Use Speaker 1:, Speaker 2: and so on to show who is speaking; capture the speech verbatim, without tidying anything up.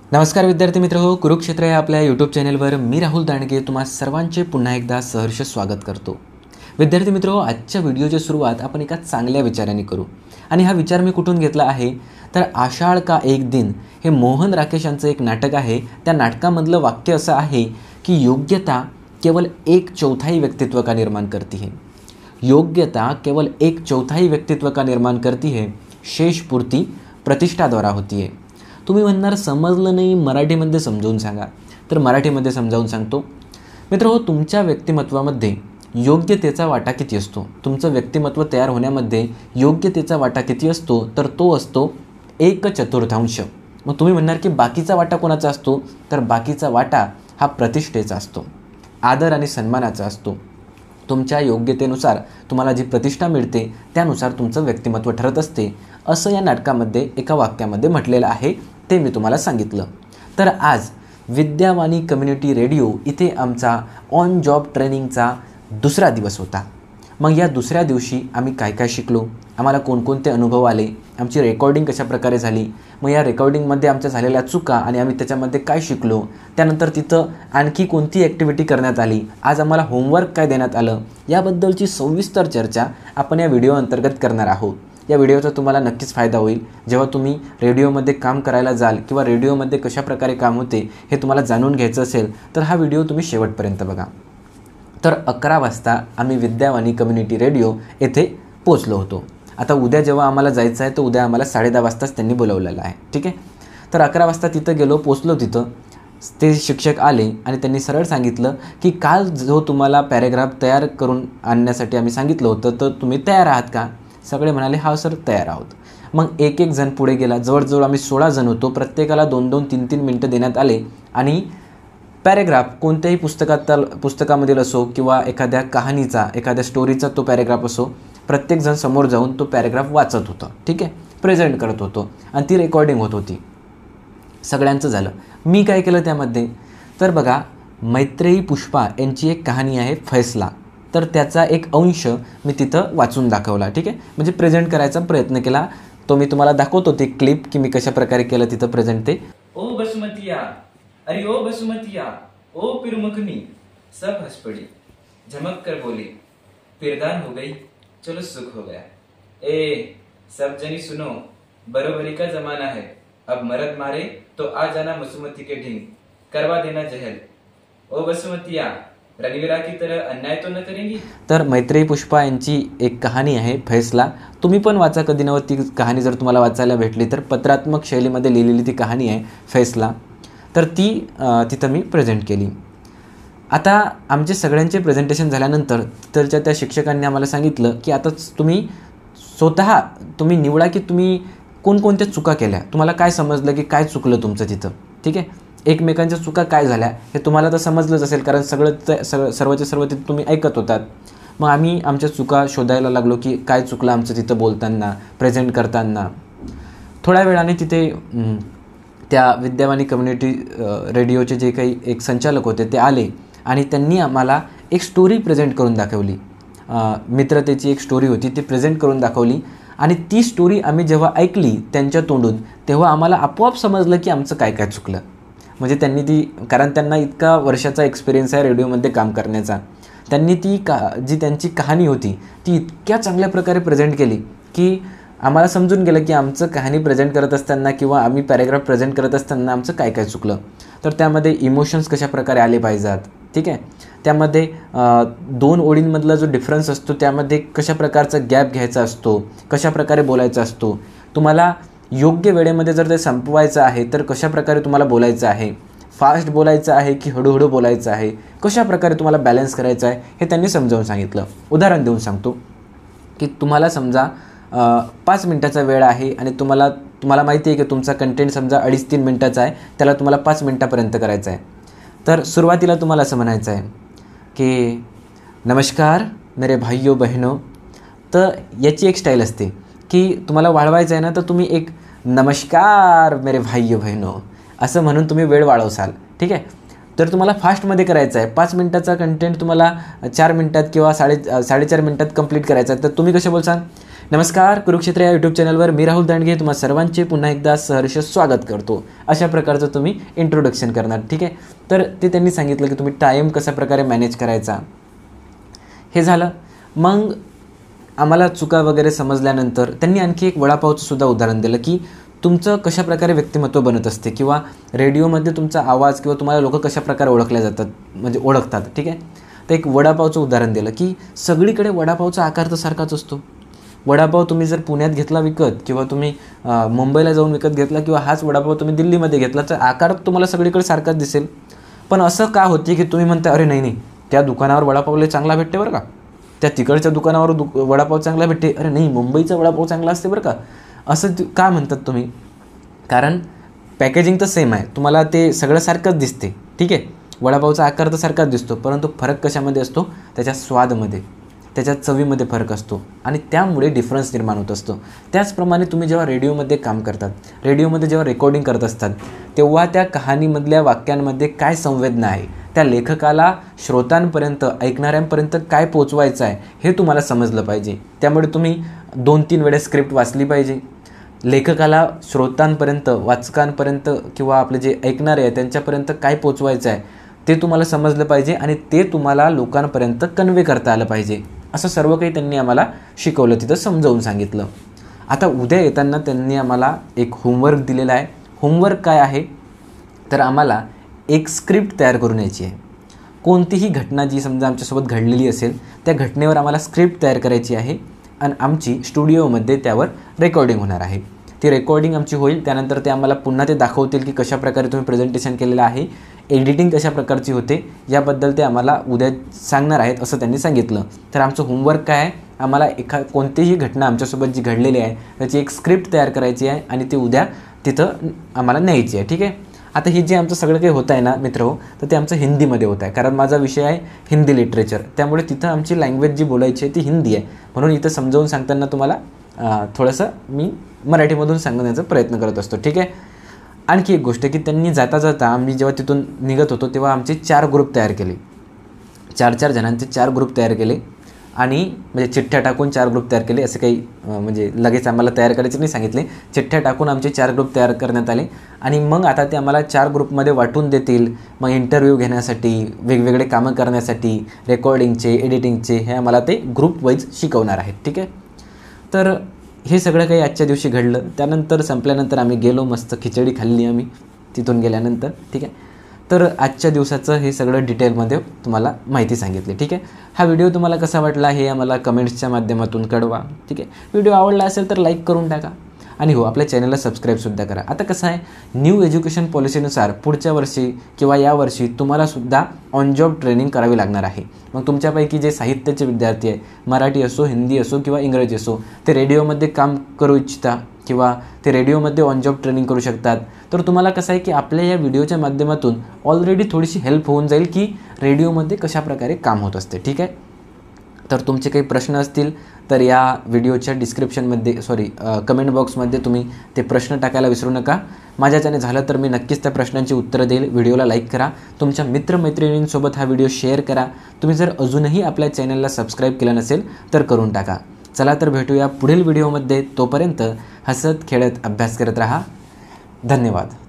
Speaker 1: नमस्कार विद्यार्थी मित्र हो, कुरुक्षेत्र या आपल्या यूट्यूब चॅनलवर मी राहुल दांडगे तुम्हा सर्वांचे पुन्हा एकदा सहर्ष स्वागत करतो। विद्यार्थी मित्र हो, आजच्या व्हिडिओची सुरुवात आपण एका चांगल्या विचाराने करू आणि हा विचार मी कुठून घेतला आहे तर आषाढ का एक दिन हे मोहन राकेश यांचं एक नाटक आहे। त्या नाटकामधलं वाक्य असं आहे की योग्यता केवल एक चौथाई व्यक्तित्व का निर्माण करती है। योग्यता केवल एक चौथाई व्यक्तित्व का निर्माण करती है, शेष पूर्ति प्रतिष्ठा द्वारा होती है। तुम्ही म्हणणार समजलं नाही, मराठीमध्ये समजावून सांगा, तर मराठीमध्ये समजावून सांगतो। मित्र हो, तुमच्या व्यक्तिमत्वामध्ये योग्यतेचा वाटा किती असतो? तुमचं व्यक्तिमत्व तयार होण्यामध्ये योग्यतेचा वाटा किती असतो तर तो असतो एक चतुर्थांश। मग तुम्ही म्हणणार की बाकीचा वाटा कोणाचा असतो तर बाकीचा वाटा हा प्रतिष्ठेचा असतो, आदर आणि सन्मानाचा असतो। तुमच्या योग्यतेनुसार तुम्हाला जी प्रतिष्ठा मिळते त्यानुसार तुमचं व्यक्तिमत्व ठरत असते, असं या नाटकामध्ये एका वाक्यामध्ये म्हटलेलं आहे, ते मी तुम्हाला सांगितलं। तर आज विद्यावाणी कम्युनिटी रेडिओ इथे आमचा ऑन जॉब ट्रेनिंगचा दुसरा दिवस होता। मग या दुसऱ्या दिवशी आम्ही काय काय शिकलो, आम्हाला कोणकोणते अनुभव आले, आमची रेकॉर्डिंग कशा प्रकारे झाली, मग या रेकॉर्डिंगमध्ये आमच्या झालेल्या चुका आणि आम्ही त्याच्यामध्ये काय शिकलो, त्यानंतर तिथं आणखी कोणती ॲक्टिव्हिटी करण्यात आली, आज आम्हाला होमवर्क काय देण्यात आलं, याबद्दलची सविस्तर चर्चा आपण या व्हिडिओ अंतर्गत करणार आहोत। या व्हिडिओचा तुम्हाला नक्कीच फायदा होईल। जेव्हा तुम्ही रेडिओमध्ये काम करायला जाल किंवा रेडिओमध्ये कशा प्रकारे काम होते हे तुम्हाला जाणून घ्यायचं असेल तर हा व्हिडिओ तुम्ही शेवटपर्यंत बघा। तर अकरा वाजता आम्ही विद्यावाणी कम्युनिटी रेडिओ येथे पोचलो होतो। आता उद्या जेव्हा आम्हाला जायचं आहे तर उद्या आम्हाला साडे दहा वाजताच त्यांनी बोलवलेलं आहे, ठीक आहे। तर अकरा वाजता तिथं गेलो, पोचलो। तिथं ते शिक्षक आले आणि त्यांनी सरळ सांगितलं की काल जो तुम्हाला पॅरेग्राफ तयार करून आणण्यासाठी आम्ही सांगितलं होतं तर तुम्ही तयार आहात का? सगळे म्हणाले हा सर तयार आहोत। मग एक एक जण पुढे गेला, जवळजवळ आम्ही सोळा जण होतो। प्रत्येकाला दोन दोन तीन तीन मिनटं देण्यात आले आणि पॅरेग्राफ कोणत्याही पुस्तकात पुस्तकामधील असो किंवा एखाद्या कहाणीचा एखाद्या स्टोरीचा तो पॅरेग्राफ असो, प्रत्येकजण समोर जाऊन तो पॅरेग्राफ वाचत होतं, ठीक आहे, प्रेझेंट करत होतो आणि ती रेकॉर्डिंग होत होती। सगळ्यांचं झालं। मी काय केलं त्यामध्ये तर बघा, मैत्रेयी पुष्पा यांची एक कहाणी आहे फैसला, तर त्याचा एक अंश मी तिथं वाचून दाखवला, ठीक आहे, म्हणजे प्रेझेंट करायचा प्रयत्न केला। तो मी तुम्हाला दाखवतो ते क्लिप की मी कशा प्रकारे केलं तिथं प्रेझेंट। ते
Speaker 2: ओ बसुमतिया, अरे ओ बसुमतिया, ओ पिरुमुखनी, सब हंस पड़ी, झमक कर बोली, पिरदान हो गई, चलो सुख हो गया। ए सब जनी सुनो, बरोबरी का जमाना है, अब मर्द मारे तो आ जाना बसुमती के ढींग, करवा देना जहल। ओ बसुमतिया, रणवीरा की तरह अन्याय तो न करेंगी।
Speaker 1: तर मैत्रेयी पुष्पा यांची एक कहाणी आहे फैसला। तुम्ही पण वाचा कधी नव्हे ती कहाणी, जर तुम्हाला वाचायला भेटली तर। पत्रात्मक शैलीमध्ये लिहिलेली ती कहाणी आहे फैसला, तर ती तिथं मी प्रेझेंट केली। आता आमचे सगळ्यांचे प्रेझेंटेशन झाल्यानंतर तरच्या त्या शिक्षकांनी आम्हाला सांगितलं की आता तुम्ही स्वतः तुम्ही निवडा की तुम्ही कोणकोणत्या चुका केल्या, तुम्हाला काय समजलं की काय चुकलं तुमचं तिथं, ठीक आहे। एकमेकांच्या चुका काय झाल्या हे तुम्हाला तर समजलंच असेल, कारण सगळं सगळं सर्वच्या सर्व तिथं तुम्ही ऐकत होतात। मग आम्ही आमच्या चुका शोधायला लागलो की काय चुकलं आमचं तिथं बोलताना, प्रेझेंट करताना। थोड्या वेळाने तिथे त्या विद्यावाणी कम्युनिटी रेडिओचे जे काही एक संचालक होते ते आले आणि त्यांनी आम्हाला एक स्टोरी प्रेझेंट करून दाखवली। मित्रतेची एक स्टोरी होती, ती प्रेझेंट करून दाखवली आणि ती स्टोरी आम्ही जेव्हा ऐकली त्यांच्या तोंडून तेव्हा आम्हाला आपोआप समजलं की आमचं काय काय चुकलं। म्हणजे त्यांनी ती, कारण त्यांना इतका वर्षाचा एक्सपिरियन्स आहे रेडिओमध्ये काम करण्याचा, त्यांनी ती का जी त्यांची कहाणी होती ती इतक्या चांगल्या प्रकारे प्रेझेंट केली की आम्हाला समजून गेलं की आमचं कहाणी प्रेझेंट करत असताना किंवा आम्ही पॅरेग्राफ प्रेझेंट करत असताना आमचं काय काय चुकलं। तर त्यामध्ये इमोशन्स कशा प्रकारे आले पाहिजेत, ठीक आहे, त्यामध्ये दोन ओळींमधला जो डिफरन्स असतो त्यामध्ये कशा प्रकारचा गॅप घ्यायचा असतो, कशा प्रकारे बोलायचा असतो, तुम्हाला योग्य वेळेमध्ये जर ते संपवायचं आहे तर कशा प्रकारे तुम्हाला बोलायचं आहे, फास्ट बोलायचं आहे की हळूहळू बोलायचं आहे, कशा प्रकारे तुम्हाला बॅलन्स करायचं आहे हे त्यांनी समजावून सांगितलं। उदाहरण देऊन सांगतो की तुम्हाला समजा पाच मिनटाचा वेळ आहे आणि तुम्हाला तुम्हाला माहिती आहे की तुमचा कंटेंट समजा अडीच तीन मिनटाचा आहे, त्याला तुम्हाला पाच मिनटापर्यंत करायचं आहे। तर सुरुवातीला तुम्हाला असं म्हणायचं आहे की नमस्कार मेरे भाइयों बहनों। तर याची एक स्टाईल असते की तुम्हाला वाढवायचं आहे ना, तर तुम्ही एक नमस्कार मेरे भाइयों बहनों असं म्हणून तुम्ही वेळ वाढवसाल, ठीक आहे। तर तुम्हाला फास्टमध्ये करायचं आहे, पाच मिनटाचा कंटेंट तुम्हाला चार मिनटात किंवा साडे साडेचार मिनटात कंप्लीट करायचा आहे, तर तुम्ही कसे बोलसाल, नमस्कार, कुरुक्षेत्र या यूट्यूब चॅनलवर मी राहुल दांडगे तुम्हा सर्वांचे पुन्हा एकदा सहर्ष स्वागत करतो. अशा प्रकारचं तुम्ही इंट्रोडक्शन करणार. ठीक आहे, तर ते त्यांनी सांगितलं की तुम्ही टाईम कशा प्रकारे मॅनेज करायचा हे झालं. मग आम्हाला चुका वगैरे समजल्यानंतर त्यांनी आणखी एक वडापावचं सुद्धा उदाहरण दिलं की तुमचं कशा प्रकारे व्यक्तिमत्व बनत असते किंवा रेडिओमध्ये तुमचा आवाज किंवा तुम्हाला लोक कशा प्रकारे ओळखल्या जातात म्हणजे ओळखतात. ठीक आहे, तर एक वडापावचं उदाहरण दिलं की सगळीकडे वडापावचा आकार तर सारखाच असतो. वडापाव तुम्ही जर पुण्यात घेतला विकत किंवा तुम्ही मुंबईला जाऊन विकत घेतला किंवा हाच वडापाव तुम्ही दिल्लीमध्ये घेतला तर आकार तुम्हाला सगळीकडे सारखाच दिसेल. पण असं का होते की तुम्ही म्हणता अरे नाही नाही त्या दुकानावर वडापाव लय चांगला भेटते बरं का, त्या तिकडच्या दुकानावर दु वडापाव चांगला भेटते, अरे नाही मुंबईचा वडापाव चांगला असते बरं का, असं का म्हणतात तुम्ही? कारण पॅकेजिंग तर सेम आहे, तुम्हाला ते सगळं सारखंच दिसते. ठीक आहे, वडापावचा आकार तर सारखाच दिसतो, परंतु फरक कशामध्ये असतो? त्याच्या स्वादमध्ये, त्याच्या चवीमध्ये फरक असतो आणि त्यामुळे डिफरन्स निर्माण होत असतो. त्याचप्रमाणे तुम्ही जेव्हा रेडिओमध्ये काम करतात, रेडिओमध्ये जेव्हा रेकॉर्डिंग करत असतात तेव्हा त्या कहाणीमधल्या वाक्यांमध्ये काय संवेदना आहे, त्या लेखकाला श्रोतांपर्यंत ऐकणाऱ्यांपर्यंत काय पोचवायचं आहे हे तुम्हाला समजलं पाहिजे. त्यामुळे तुम्ही दोन तीन वेळेस स्क्रिप्ट वाचली पाहिजे. लेखकाला श्रोतांपर्यंत वाचकांपर्यंत किंवा आपले जे ऐकणारे आहे त्यांच्यापर्यंत काय पोचवायचं आहे ते तुम्हाला समजलं पाहिजे आणि ते तुम्हाला लोकांपर्यंत कन्वे करता आलं पाहिजे. असं सर्व काही त्यांनी आम्हाला शिकवलं, तिथं समजावून सांगितलं. आता उद्या येताना त्यांनी आम्हाला एक होमवर्क दिलेला आहे. होमवर्क काय आहे तर आम्हाला एक स्क्रिप्ट तयार करून यायची आहे. कोणतीही घटना जी समजा आमच्यासोबत घडलेली असेल त्या घटनेवर आम्हाला स्क्रिप्ट तयार करायची आहे आणि आमची स्टुडिओमध्ये त्यावर रेकॉर्डिंग होणार आहे. ती रेकॉर्डिंग आमची होईल, त्यानंतर ते आम्हाला पुन्हा ते दाखवतील की कशा प्रकारे तुम्ही प्रेझेंटेशन केलेलं आहे, एडिटिंग कशा प्रकारची होते याबद्दल ते आम्हाला उद्या सांगणार आहेत असं त्यांनी सांगितलं. तर आमचं होमवर्क काय आहे, आम्हाला एखा कोणतीही घटना आमच्यासोबत जी घडलेली आहे त्याची एक स्क्रिप्ट तयार करायची आहे आणि ती उद्या तिथं आम्हाला न्यायची आहे. ठीक आहे, आता हे जे आमचं सगळं काही होतं आहे ना मित्र, तर ते आमचं हिंदीमध्ये होतं आहे कारण माझा विषय आहे हिंदी लिटरेचर. त्यामुळे तिथं आमची लँग्वेज जी बोलायची आहे ती हिंदी आहे, म्हणून इथं समजावून सांगताना तुम्हाला थोडंसं मी मराठीमधून सांगण्याचा प्रयत्न करत असतो. ठीक आहे, आणखी एक गोष्ट की त्यांनी जाता जाता आम्ही जेव्हा तिथून निघत होतो तेव्हा आमचे चार ग्रुप तयार केले, चार चार जणांचे चार ग्रुप तयार केले आणि म्हणजे चिठ्ठ्या टाकून चार ग्रुप तयार केले. असे काही म्हणजे लगेच आम्हाला तयार करायचे नाही सांगितले, चिठ्ठ्या टाकून आमचे चार ग्रुप तयार करण्यात आले आणि मग आता ते आम्हाला चार ग्रुपमध्ये वाटून देतील. मग इंटरव्ह्यू घेण्यासाठी, वेगवेगळे कामं करण्यासाठी, रेकॉर्डिंगचे, एडिटिंगचे हे आम्हाला ते ग्रुप वाईज शिकवणार आहेत. ठीक आहे, तर हे सगळं काही आजच्या दिवशी घडलं. त्यानंतर संपल्यानंतर आम्ही गेलो, मस्त खिचडी खाल्ली आम्ही तिथून गेल्यानंतर. ठीक आहे, तर आजच्या दिवसाचं हे सगळं डिटेलमध्ये तुम्हाला माहिती सांगितली. ठीक आहे, हा व्हिडिओ तुम्हाला कसा वाटला हे आम्हाला कमेंट्सच्या माध्यमातून कळवा. ठीक आहे, व्हिडिओ आवडला असेल तर लाईक करून टाका आणि हो आपल्या चॅनलला सबस्क्राईबसुद्धा करा. आता कसं आहे, न्यू एज्युकेशन पॉलिसीनुसार पुढच्या वर्षी किंवा यावर्षी तुम्हालासुद्धा ऑन जॉब ट्रेनिंग करावी लागणार आहे. मग तुमच्यापैकी जे साहित्याचे विद्यार्थी आहे, मराठी असो, हिंदी असो किंवा इंग्रजी असो, ते रेडिओमध्ये काम करू इच्छिता किंवा ते रेडिओमध्ये ऑन जॉब ट्रेनिंग करू शकतात, तर तुम्हाला कसं आहे की आपल्या या व्हिडिओच्या माध्यमातून ऑलरेडी थोडीशी हेल्प होऊन जाईल की रेडिओमध्ये कशाप्रकारे काम होत असते. ठीक आहे, तर तुमचे काही प्रश्न असतील तर या व्हिडिओच्या डिस्क्रिप्शनमध्ये सॉरी कमेंट बॉक्समध्ये तुम्ही ते प्रश्न टाकायला विसरू नका. माझ्याच्याने झालं तर मी नक्कीच त्या प्रश्नांची उत्तरं देईल. व्हिडिओला लाईक करा, तुमच्या मित्रमैत्रिणींसोबत हा व्हिडिओ शेअर करा. तुम्ही जर अजूनही आपल्या चॅनलला सबस्क्राईब केलं नसेल तर करून टाका. चला तर भेटूया पुढील व्हिडिओमध्ये. तोपर्यंत हसत खेळत अभ्यास करत राहा. धन्यवाद.